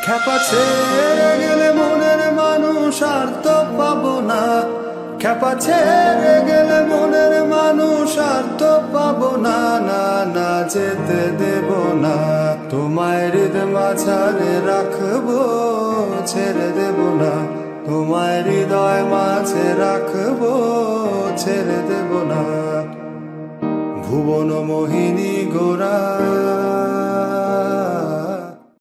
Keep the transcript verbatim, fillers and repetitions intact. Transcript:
খ্যাপা ছেড়ে গেলে মনের মানুষ আর তো পাবো না, খ্যাপা ছেড়ে গেলে মনের মানুষ আর তো পাবো না, না না যেতে দেব না। তোমায় হৃদয় মাঝারে রাখবো, ছেড়ে দেব না। তোমায় হৃদয় মাঝে রাখবো, ছেড়ে দেব না। ভুবন মোহিনী গোরা